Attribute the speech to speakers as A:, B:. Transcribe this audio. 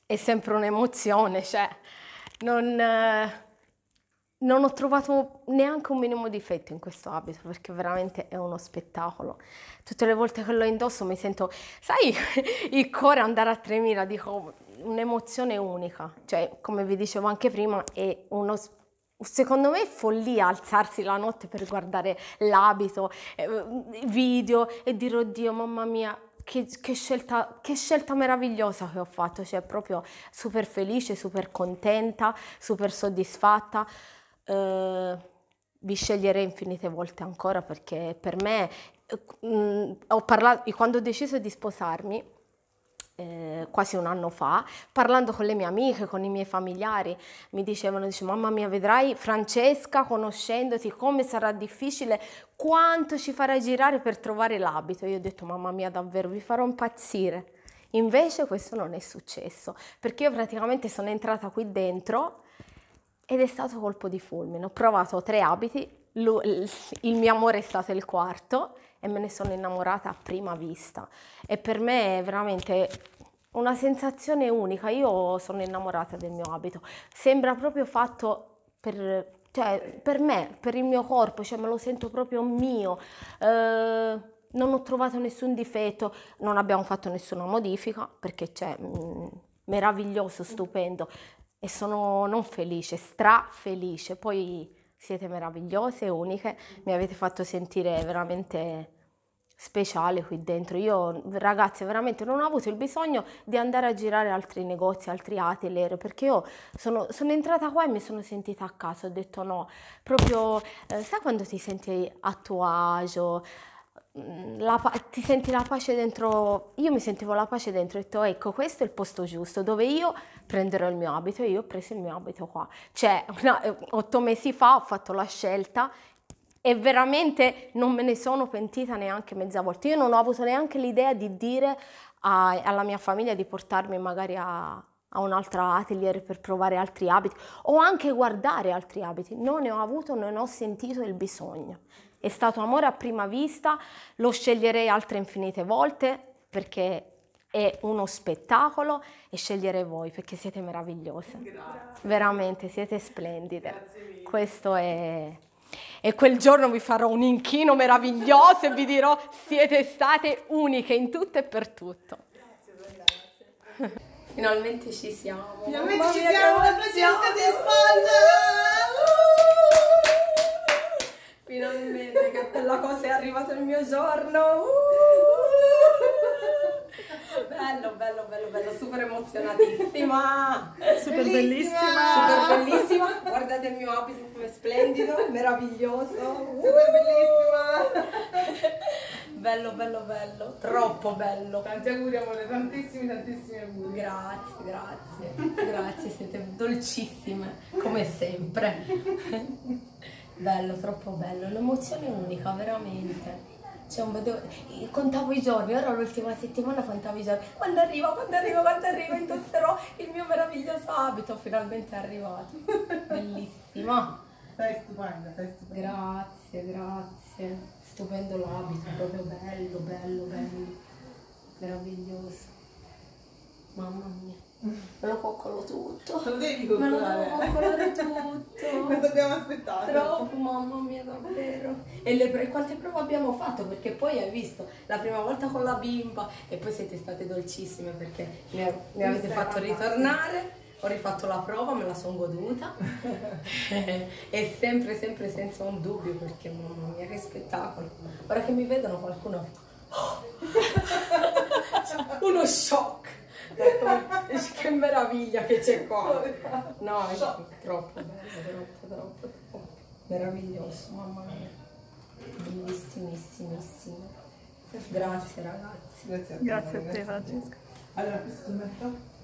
A: è sempre un'emozione, cioè non ho trovato neanche un minimo difetto in questo abito perché veramente è uno spettacolo. Tutte le volte che lo indosso mi sento, sai, il cuore andare a 3000, dico, un'emozione unica. Cioè, come vi dicevo anche prima, è secondo me è follia alzarsi la notte per guardare l'abito, video e dire, oddio, mamma mia, che scelta meravigliosa che ho fatto, cioè proprio super felice, super contenta, super soddisfatta. Vi sceglierei infinite volte ancora perché per me, quando ho deciso di sposarmi, quasi un anno fa, parlando con le mie amiche, con i miei familiari, mi dicevano, mamma mia, vedrai Francesca, conoscendoti, come sarà difficile, quanto ci farai girare per trovare l'abito. Io ho detto, mamma mia, davvero, vi farò impazzire. Invece questo non è successo, perché io praticamente sono entrata qui dentro ed è stato colpo di fulmine. Ho provato 3 abiti, il mio amore è stato il quarto e me ne sono innamorata a prima vista. E per me è veramente una sensazione unica. Io sono innamorata del mio abito. Sembra proprio fatto per me, per il mio corpo, cioè me lo sento proprio mio. Non ho trovato nessun difetto, non abbiamo fatto nessuna modifica perché c'è meraviglioso, stupendo. E sono non felice, strafelice. Poi siete meravigliose, uniche, mi avete fatto sentire veramente speciale qui dentro. Io, ragazzi, veramente non ho avuto il bisogno di andare a girare altri negozi, altri atelier, perché io sono entrata qua e mi sono sentita a casa. Ho detto no, proprio, sai quando ti senti a tuo agio? Ti senti la pace dentro, io mi sentivo la pace dentro, ho detto ecco questo è il posto giusto dove io prenderò il mio abito e io ho preso il mio abito qua. Cioè 8 mesi fa ho fatto la scelta e veramente non me ne sono pentita neanche mezza volta. Io non ho avuto neanche l'idea di dire alla mia famiglia di portarmi magari a un altro atelier per provare altri abiti o anche guardare altri abiti. Non ne ho avuto, non ho sentito il bisogno. È stato amore a prima vista, lo sceglierei altre infinite volte perché è uno spettacolo e sceglierei voi perché siete meravigliose. Grazie. Veramente, siete splendide. Questo è... E quel giorno vi farò un inchino meraviglioso e vi dirò siete state uniche in tutto e per tutto. Grazie. Finalmente ci siamo.
B: Finalmente ci siamo, la Francesca di spalla!
A: Finalmente, che bella cosa, è arrivato il mio giorno! Bello, bello, bello, bello, super emozionatissima!
B: Super bellissima!
A: Super bellissima! Guardate il mio abito come splendido, meraviglioso!
B: Super bellissima!
A: Bello, bello, bello, troppo bello!
B: Tanti auguri amore, tantissimi, tantissimi auguri!
A: Grazie, grazie, grazie, siete dolcissime, come sempre! Bello, troppo bello, l'emozione è unica, veramente. Cioè, contavo i giorni, ora l'ultima settimana contavo i giorni. Quando arriva, indosserò il mio meraviglioso abito, finalmente è arrivato. Bellissima.
B: Sei stupenda, sei stupenda.
A: Grazie, grazie. Stupendo l'abito, proprio bello, bello, bello. Meraviglioso. Mamma mia. Me lo coccolo tutto.
B: Lo devi
A: Me lo
B: coccolare.
A: devo coccolare tutto.
B: Non dobbiamo aspettare.
A: Troppo, mamma mia, davvero. E quante prove abbiamo fatto? Perché poi hai visto la prima volta con la bimba e poi siete state dolcissime perché mi avete fatto ritornare. Ho rifatto la prova, me la sono goduta e sempre, sempre senza un dubbio perché mamma mia che spettacolo. Ora che mi vedono qualcuno uno shock. Che meraviglia che c'è qua. No, è troppo bello, troppo meraviglioso, mamma mia. Bellissimissimo. Grazie ragazzi.
B: Grazie a te Francesca. Allora, questo metto.